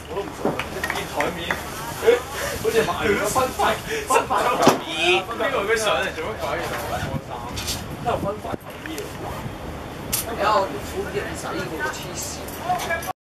我都唔熟。見台面，好似賣咗分塊球衣。呢個佢上嚟做乜鬼？喺度分塊球衣。 然後你出電洗嗰個黐線。